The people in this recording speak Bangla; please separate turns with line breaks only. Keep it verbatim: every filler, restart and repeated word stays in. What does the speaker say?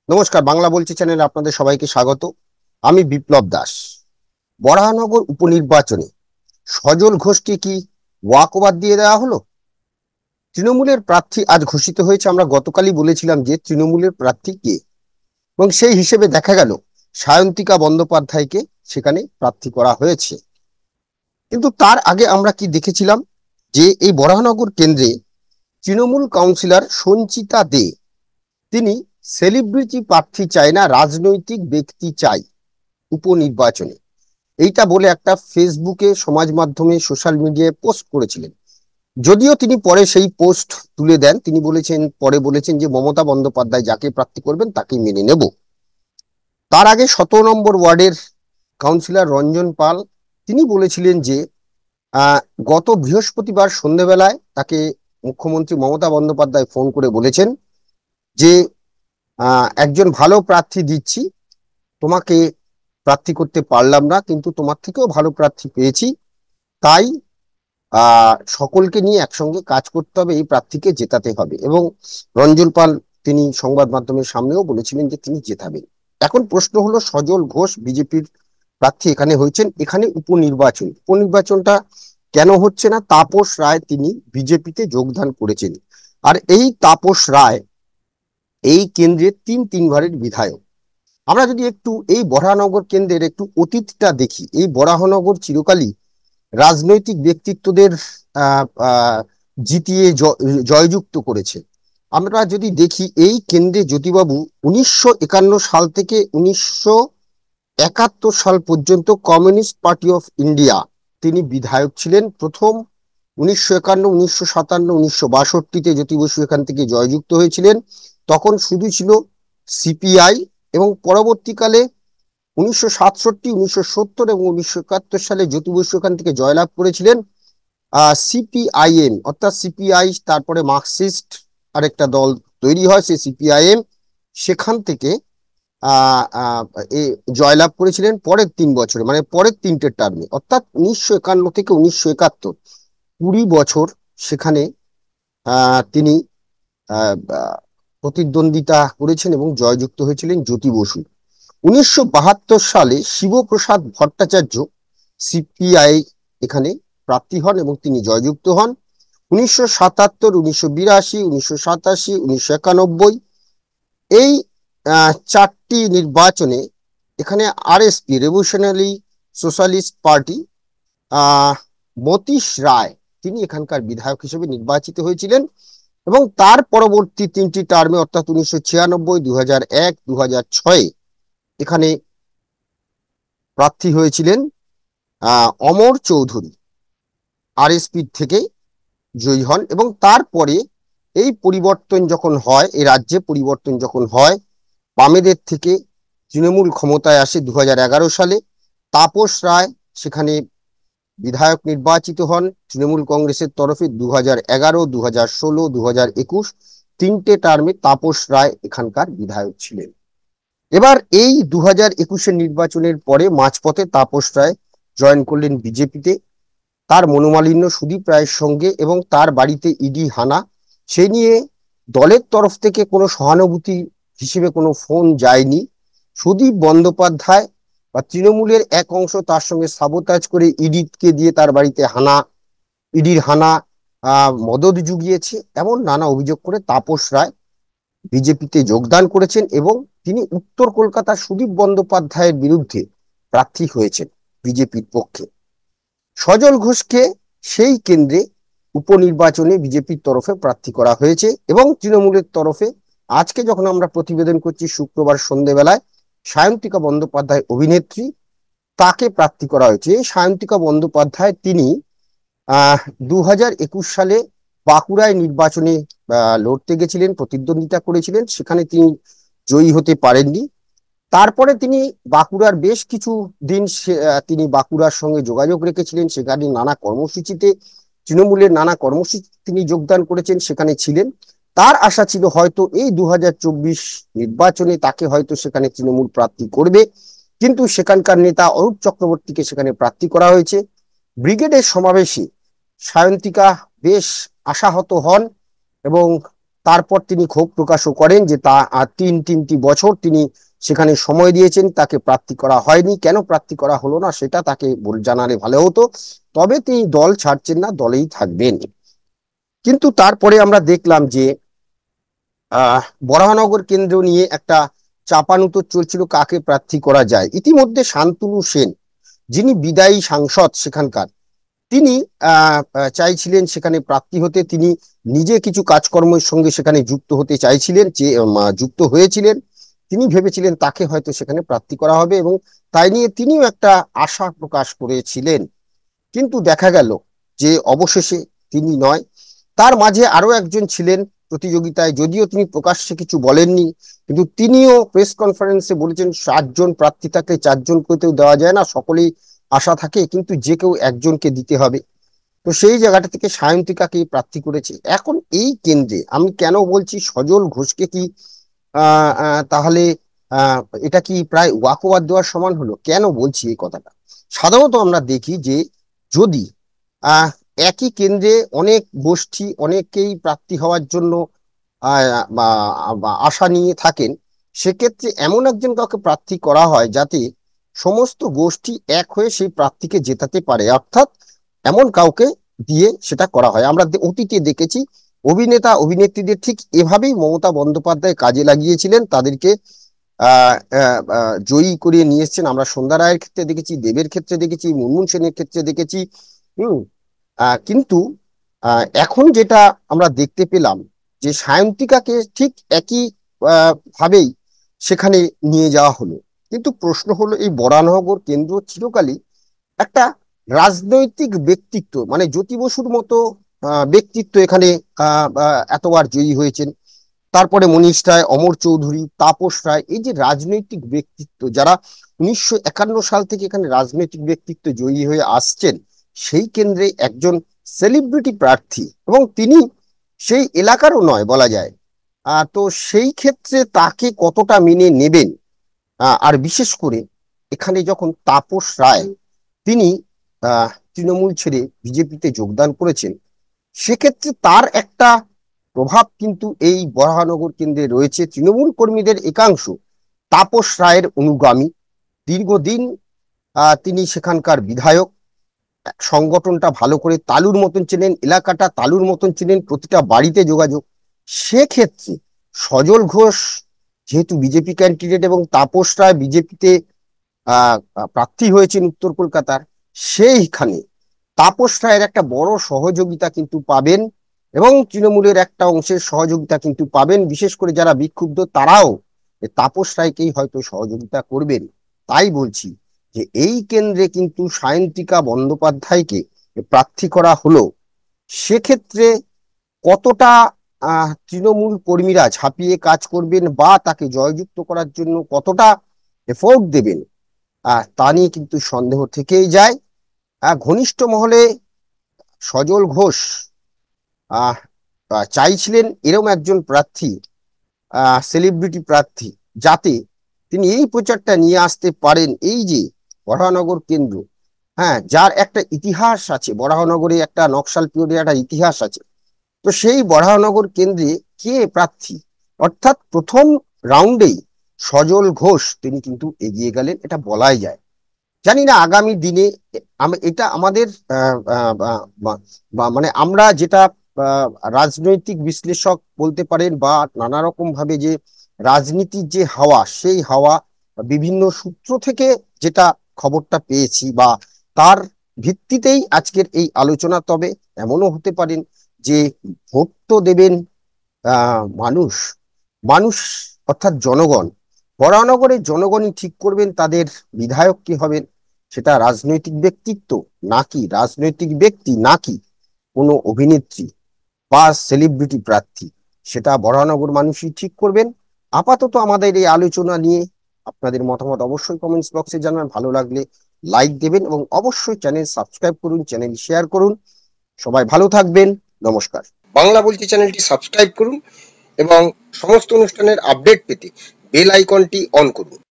নমস্কার, বাংলা বলছি চ্যানেলে আপনাদের সবাইকে স্বাগত। আমি বিপ্লব দাস। বরাহনগর উপনির্বাচনে সজল ঘোষকে কি ওয়াকওভার দিয়ে দেওয়া হলো? তৃণমূলের প্রার্থী আজ ঘোষিত হয়েছে। আমরা গতকালই বলেছিলাম যে তৃণমূলের প্রার্থী কে, এবং সেই হিসেবে দেখা গেল সায়ন্তিকা বন্দ্যোপাধ্যায়কে সেখানে প্রার্থী করা হয়েছে। কিন্তু তার আগে আমরা কি দেখেছিলাম যে এই বরাহনগর কেন্দ্রে তৃণমূল কাউন্সিলর সঞ্চিতা দে তিনি সেলিব্রিটি প্রার্থী চায় না, রাজনৈতিক ব্যক্তি চাই উপনির্বাচনে, এইটা বলে একটা ফেসবুকে, সমাজ মাধ্যমে, সোশ্যাল মিডিয়ায় পোস্ট করেছিলেন। যদিও তিনি পরে সেই পোস্ট তুলে দেন। তিনি বলেছেন, পরে বলেছেন যে মমতা বন্দ্যোপাধ্যায় যাকে প্রার্থী করবেন তাকে মেনে নেব। তার আগে সতেরো নম্বর ওয়ার্ডের কাউন্সিলর রঞ্জন পাল তিনি বলেছিলেন যে আহ গত বৃহস্পতিবার সন্ধ্যেবেলায় তাকে মুখ্যমন্ত্রী মমতা বন্দ্যোপাধ্যায় ফোন করে বলেছেন যে আহ একজন ভালো প্রার্থী দিচ্ছি, তোমাকে প্রার্থী করতে পারলাম না, কিন্তু তোমার থেকেও ভালো প্রার্থী পেয়েছি, তাই আহ সকলকে নিয়ে একসঙ্গে কাজ করতে হবে, এই প্রার্থীকে জেতাতে হবে। এবং রঞ্জন পাল তিনি সংবাদ মাধ্যমের সামনেও বলেছিলেন যে তিনি জেতাবেন। এখন প্রশ্ন হলো, সজল ঘোষ বিজেপির প্রার্থী এখানে হয়েছেন, এখানে উপনির্বাচন উপনির্বাচনটা কেন হচ্ছে না? তাপস রায় তিনি বিজেপিতে যোগদান করেছেন, আর এই তাপস রায় এই কেন্দ্রের তিন তিনবারের বিধায়ক। আমরা যদি একটু এই বরাহনগর কেন্দ্রের একটু অতীতটা দেখি, এই বরাহনগর চিরকালই রাজনৈতিক ব্যক্তিত্বদের আহ আহ জিতিয়ে জয়যুক্ত করেছে। আমরা যদি দেখি এই কেন্দ্রে জ্যোতিবাবু উনিশশো একান্ন সাল থেকে উনিশশো একাত্তর সাল পর্যন্ত কমিউনিস্ট পার্টি অফ ইন্ডিয়া তিনি বিধায়ক ছিলেন। প্রথম উনিশশো একান্ন, উনিশশো সাতান্ন, উনিশশো বাষট্টিতে জ্যোতি বসু এখান থেকে জয়যুক্ত হয়েছিলেন। তখন শুধু ছিল সিপিআই, এবং পরবর্তীকালে উনিশশো সাতষট্টি, উনিশশো সত্তর এবং উনিশশো একাত্তর সালে জ্যোতি বসু এখান থেকে জয়লাভ করেছিলেন আহ সিপিআইএম, অর্থাৎ সিপিআই, তারপরে মার্কসিস্ট আরেকটা দল তৈরি হয়, সেই সিপিআইএম সেখান থেকে আহ আহ জয়লাভ করেছিলেন পরের তিন বছরে, মানে পরের তিনটে টার্মে, অর্থাৎ উনিশশো একান্ন থেকে উনিশশো একাত্তর কুড়ি বছর সেখানে আহ তিনি আহ প্রতিদ্বন্দ্বিতা করেছেন এবং জয়যুক্ত হয়েছিলেন জ্যোতি বসু। উনিশশো বাহাত্তর সালে শিবপ্রসাদ ভট্টাচার্য সিপিআই এখানে প্রার্থী হন এবং তিনি জয়যুক্ত হন। উনিশশো সাতাত্তর, উনিশশো বিরাশি, উনিশশো সাতাশি, উনিশশো একানব্বই এই চারটি নির্বাচনে এখানে আরএসপি, রেভলিউশনারি সোশ্যালিস্ট পার্টি, আহ মতীশ রায় তিনি এখানকার বিধায়ক হিসেবে নির্বাচিত হয়েছিলেন। এবং তার পরবর্তী তিনটি টার্মে, অর্থাৎ উনিশশো ছিয়ানব্বই, দু হাজার এক, দু হাজার ছয় এখানে প্রার্থী হয়েছিলেন আহ অমর চৌধুরী, আরএসপি থেকে জয়ী হন। এবং তারপরে এই পরিবর্তন যখন হয়, এই রাজ্যে পরিবর্তন যখন হয়, বামেদের থেকে তৃণমূল ক্ষমতায় আসে দু হাজার এগারো সালে। তাপস রায় সেখানে বিধায়ক নির্বাচিত হন তৃণমূল কংগ্রেসের তরফে দু হাজার এগারো, দু হাজার ষোলো, দু হাজার একুশ তিনটে টার্মে তাপস রায় এখানকার বিধায়ক ছিলেন। এবার এই দু হাজার একুশের নির্বাচনের পরে মাঝপথে তাপস রায় জয়েন করলেন বিজেপিতে। তার মনোমালিন্য সুদীপ রায়ের সঙ্গে এবং তার বাড়িতে ইডি হানা, সে নিয়ে দলের তরফ থেকে কোনো সহানুভূতি হিসেবে কোনো ফোন যায়নি। সুদীপ বন্দ্যোপাধ্যায় বা তৃণমূলের এক অংশ তার সঙ্গে সাবোতাজ করে ইডিকে দিয়ে তার বাড়িতে হানা, ইডির হানা আহ মদত জুগিয়েছে, এমন নানা অভিযোগ করে তাপস রায় বিজেপিতে যোগদান করেছেন এবং তিনি উত্তর কলকাতার সুদীপ বন্দ্যোপাধ্যায়ের বিরুদ্ধে প্রার্থী হয়েছেন বিজেপির পক্ষে। সজল ঘোষকে সেই কেন্দ্রে উপনির্বাচনে বিজেপির তরফে প্রার্থী করা হয়েছে এবং তৃণমূলের তরফে আজকে যখন আমরা প্রতিবেদন করছি শুক্রবার সন্ধ্যেবেলায়, সায়ন্তিকা বন্দ্যোপাধ্যায় অভিনেত্রী, তাকে প্রার্থী করা হয়েছে। সায়ন্তিকা বন্দ্যোপাধ্যায় তিনি আহ দু হাজার একুশ সালে বাঁকুড়ায় নির্বাচনে আহ লড়তে গেছিলেন, প্রতিদ্বন্দ্বিতা করেছিলেন, সেখানে তিনি জয়ী হতে পারেননি। তারপরে তিনি বাঁকুড়ার বেশ কিছু দিন তিনি বাঁকুড়ার সঙ্গে যোগাযোগ রেখেছিলেন, সেখানে নানা কর্মসূচিতে, তৃণমূলের নানা কর্মসূচি তিনি যোগদান করেছেন, সেখানে ছিলেন। তার আশা ছিল হয়তো এই দু হাজার চব্বিশ নির্বাচনে তাকে হয়তো সেখানে তৃণমূল প্রার্থী করবে, কিন্তু সেখানকার নেতা অরূপ চক্রবর্তীকে সেখানে প্রার্থী করা হয়েছে। ব্রিগেডের সমাবেশে সায়ন্তিকা বেশ আশাহত হন এবং তারপর তিনি ক্ষোভ প্রকাশও করেন যে তা তিন তিনটি বছর তিনি সেখানে সময় দিয়েছেন, তাকে প্রার্থী করা হয়নি। কেন প্রার্থী করা হলো না সেটা তাকে জানালে ভালো হতো। তবে তিনি দল ছাড়ছেন না, দলেই থাকবেন। কিন্তু তারপরে আমরা দেখলাম যে আহ বরাহনগর কেন্দ্র নিয়ে একটা চাপানুতর চলছিল কাকে প্রার্থী করা যায়। ইতিমধ্যে শান্তনু সেন, যিনি বিদায়ী সাংসদ সেখানকার, তিনি আহ চাইছিলেন সেখানে প্রার্থী হতে। তিনি নিজে কিছু কাজকর্মের সঙ্গে সেখানে যুক্ত হতে চাইছিলেন, যে যুক্ত হয়েছিলেন। তিনি ভেবেছিলেন তাকে হয়তো সেখানে প্রার্থী করা হবে, এবং তাই নিয়ে তিনিও একটা আশা প্রকাশ করেছিলেন। কিন্তু দেখা গেল যে অবশেষে তিনি নয়, তার মাঝে আরো একজন ছিলেন প্রতিযোগিতায়, যদিও তিনি প্রকাশ্যে কিছু বলেননি, কিন্তু তিনিও প্রেস কনফারেন্সে বলেছেন চারজন প্রার্থী থাকলে চারজন কেউ দেওয়া যায় না, সকলেই আশা থাকে, কিন্তু যে কেউ একজনকে দিতে হবে। তো সেই জায়গাটা থেকে সায়ন্তিকাকে প্রার্থী করেছে। এখন এই কেন্দ্রে আমি কেন বলছি সজল ঘোষকে কি আহ আহ তাহলে আহ এটা কি প্রায় ওয়াকওভার দেওয়ার সমান হলো? কেন বলছি এই কথাটা? সাধারণত আমরা দেখি যে যদি আহ একই কেন্দ্রে অনেক গোষ্ঠী অনেকেই প্রার্থী হওয়ার জন্য আশা নিয়ে থাকেন, সেক্ষেত্রে এমন একজন কাউকে প্রার্থী করা হয় যাতে সমস্ত গোষ্ঠী এক হয়ে সেই প্রার্থীকে জেতাতে পারে, অর্থাৎ এমন কাউকে দিয়ে সেটা করা হয়। আমরা অতীতে দেখেছি অভিনেতা অভিনেত্রীদের ঠিক এভাবেই মমতা বন্দ্যোপাধ্যায় কাজে লাগিয়েছিলেন, তাদেরকে আহ জয়ী করিয়ে নিয়ে এসছেন। আমরা সন্ধ্যা রায়ের ক্ষেত্রে দেখেছি, দেবের ক্ষেত্রে দেখেছি, মুনমুন সেনের ক্ষেত্রে দেখেছি। হম আহ কিন্তু আহ এখন যেটা আমরা দেখতে পেলাম যে সায়ন্তিকাকে ঠিক একই আহ ভাবেই সেখানে নিয়ে যাওয়া হলো। কিন্তু প্রশ্ন হলো এই বরানগর কেন্দ্র চিরকালই একটা রাজনৈতিক ব্যক্তিত্ব, মানে জ্যোতি বসুর মতো আহ ব্যক্তিত্ব এখানে আহ এতবার জয়ী হয়েছেন। তারপরে মনীষ রায়, অমর চৌধুরী, তাপস রায়, এই যে রাজনৈতিক ব্যক্তিত্ব যারা উনিশশো একান্ন সাল থেকে এখানে রাজনৈতিক ব্যক্তিত্ব জয়ী হয়ে আসছেন, সেই কেন্দ্রে একজন সেলিব্রিটি প্রার্থী, এবং তিনি সেই এলাকারও নয় বলা যায়। আহ তো সেই ক্ষেত্রে তাকে কতটা মেনে নেবেন? আহ আর বিশেষ করে এখানে যখন তাপস রায় তিনি আহ তৃণমূল ছেড়ে বিজেপিতে যোগদান করেছেন, সেক্ষেত্রে তার একটা প্রভাব কিন্তু এই বরাহনগর কেন্দ্রে রয়েছে। তৃণমূল কর্মীদের একাংশ তাপস রায়ের অনুগামী, দীর্ঘদিন আহ তিনি সেখানকার বিধায়ক, সংগঠনটা ভালো করে তালুর মতন চেনেন, এলাকাটা তালুর মতন চেনেন, প্রতিটা বাড়িতে যোগাযোগ। সেক্ষেত্রে সজল ঘোষ যেহেতু বিজেপি ক্যান্ডিডেট এবং তাপস রায় বিজেপিতে আহ প্রার্থী হয়েছেন উত্তর কলকাতার, সেইখানে তাপস রায়ের একটা বড় সহযোগিতা কিন্তু পাবেন, এবং তৃণমূলের একটা অংশের সহযোগিতা কিন্তু পাবেন। বিশেষ করে যারা বিক্ষুব্ধ তারাও তাপস রায়কেই হয়তো সহযোগিতা করবেন। তাই বলছি যে এই কেন্দ্রে কিন্তু সায়ন্তিকা বন্দ্যোপাধ্যায়কে প্রার্থী করা হলো, সেক্ষেত্রে কতটা আহ তৃণমূল কর্মীরা ঝাঁপিয়ে কাজ করবেন বা তাকে জয়যুক্ত করার জন্য কতটা এফোর্ট দেবেন, আহ তা নিয়ে কিন্তু সন্দেহ থেকেই যায়। আহ ঘনিষ্ঠ মহলে সজল ঘোষ আহ চাইছিলেন এরকম একজন প্রার্থী, আহ সেলিব্রিটি প্রার্থী, যাতে তিনি এই প্রচারটা নিয়ে আসতে পারেন। এই যে বরাহনগর কেন্দ্র, হ্যাঁ, যার একটা ইতিহাস আছে, বরাহনগরে একটা নকশাল পিরিয়ডের একটা ইতিহাস আছে, তো সেই বরাহনগর কেন্দ্রে কে প্রার্থী, অর্থাৎ প্রথম রাউন্ডেই সজল ঘোষ তিনি কিন্তু এগিয়ে গেলেন, এটা বলাই যায়। জানি না আগামী দিনে এটা আমাদের মানে আমরা যেটা রাজনৈতিক বিশ্লেষক বলতে পারেন, বা নানা রকম ভাবে যে রাজনীতির যে হাওয়া, সেই হাওয়া বিভিন্ন সূত্র থেকে যেটা খবরটা পেয়েছি বা তার ভিত্তিতেই আজকের এই আলোচনা। তবে এমনও হতে পারেন যে ভোট তো দেবেন আহ মানুষ, মানুষ অর্থাৎ জনগণ, বরাহনগরের জনগণই ঠিক করবেন তাদের বিধায়ক কি হবেন। সেটা রাজনৈতিক ব্যক্তিত্ব নাকি রাজনৈতিক ব্যক্তি নাকি কোনো অভিনেত্রী বা সেলিব্রিটি প্রার্থী, সেটা বরাহনগর মানুষই ঠিক করবেন। আপাতত আমাদের এই আলোচনা নিয়ে আপনাদের মতামত অবশ্যই কমেন্টস বক্সে জানান। ভালো লাগলে লাইক দেবেন এবং অবশ্যই চ্যানেল সাবস্ক্রাইব করুন, চ্যানেল শেয়ার করুন। সবাই ভালো থাকবেন, নমস্কার। বাংলা বলছি চ্যানেলটি সাবস্ক্রাইব করুন এবং সমস্ত অনুষ্ঠানের আপডেট পেতে বেল আইকনটি অন করুন।